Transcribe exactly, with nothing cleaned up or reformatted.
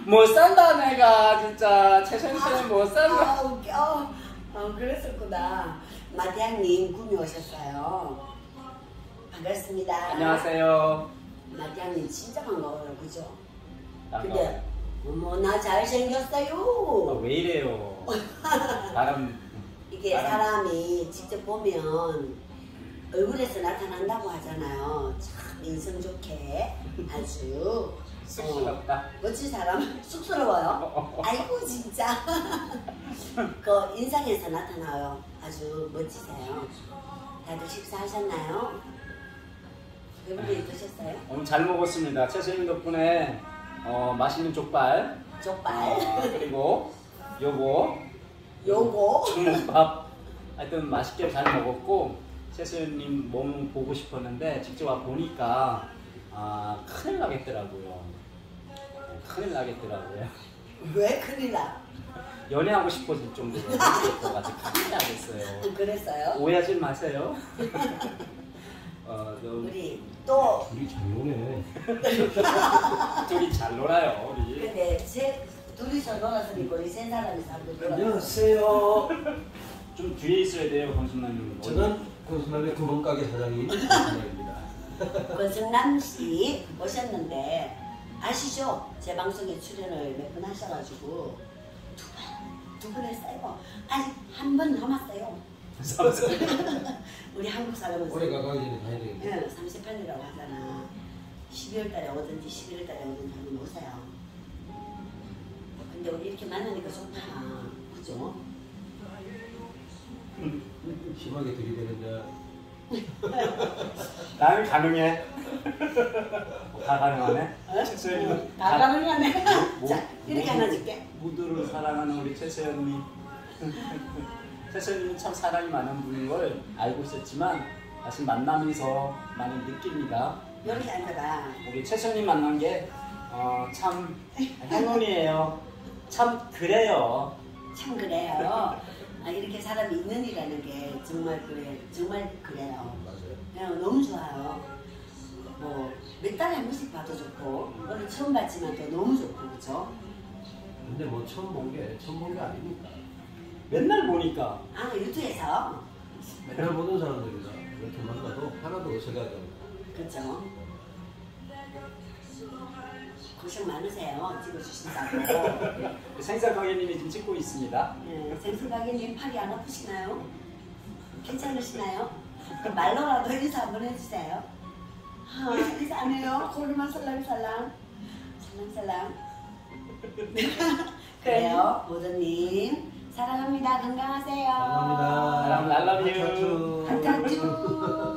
못 산다 내가 진짜 최선희 씨는 못 산다. 아 웃겨. 어, 그랬었구나. 마디앙님 꿈이 오셨어요. 반갑습니다. 안녕하세요. 마디앙님 진짜 반가워요, 그죠? 반가워요. 근데 어머 나 잘생겼어요. 아, 왜 이래요? 나름 이게 나름... 사람이 직접 보면 얼굴에서 나타난다고 하잖아요. 참 인성 좋게 아주 쑥스럽다. 어, 멋진 사람 쑥스러워요. 아이고 진짜. 그 인상에서 나타나요. 아주 멋지세요. 다들 식사하셨나요? 배불리 드셨어요? 오늘 잘 먹었습니다. 최선희 덕분에 어, 맛있는 족발, 족발 어, 그리고 요거 요거 중국밥 하여튼 맛있게 잘 먹었고 최선희님 몸 보고 싶었는데 직접 와 보니까 아, 큰일 나겠더라고요. 큰일 나겠더라고요. 왜 큰일 나? 연애하고 싶어질 정도로 큰일 나겠어요. 그랬어요? 오해하지 마세요. 어, 너무... 우리 또 둘이 잘 노네. 둘이 잘 놀아요 우리. 근데 세, 둘이서 놀았으니까 우리 세 사람이 사람들 놀았어요. 안녕하세요. 좀 뒤에 있어야 돼요 권순남님. 저는 권순남의 구멍가게 사장님 권순남입니다. 권승남 씨 오셨는데 아시죠? 제 방송에 출연을 몇 번 하셔가지고 두 번, 두 번 했어요. 아직 한 번 남았어요. 우리 한국 사람은 올해 가까이 전에 가야 되겠네. 네, 삼십팔 일이라고 하잖아. 십이월 달에 오든지 십일월 달에 오든지 한번 오세요. 근데 우리 이렇게 만나니까 좋다. 그죠? 심하게 들이대는 자. 나는 가능해. 다 가능하네. 어? 최소연님은 다 가능하네. 모, 자, 이렇게 하나 줄게. 모두를 사랑하는 우리 최소연님. 최소연님은 참 사랑이 많은 분인 걸 알고 있었지만 다시 만나면서 많이 느낍니다. 이렇게 앉아봐. 우리 최소연님 만난 게 어, 참 행운이에요. 참 그래요. 참 그래요. 아, 이렇게 사람이 있는이라는 게 정말 그래, 정말 그래요. 맞아요. 그냥 너무 좋아요. 뭐 몇 달에 한 번씩 봐도 좋고 오늘 처음 봤지만 또 너무 좋고 그죠? 근데 뭐 처음 본 게 처음 본 게 아니니까. 맨날 보니까 아 유튜브에서 맨날 보는 사람들이다. 이렇게 만나도 하나도 어색하지 않고. 그죠? 고생 많으세요. 찍어주신다고. 생사가게님이 지금 찍고 있습니다. 네, 생수가게님 팔이 안 아프시나요? 괜찮으시나요? 그 말로라도 인사 한번 해주세요. 아, 인사 안 해요? 고르만 살랑살랑 살랑살랑. 그래요 모두님 사랑합니다. 건강하세요. 감사합니다. 사랑 랄라뷰. 하트하트.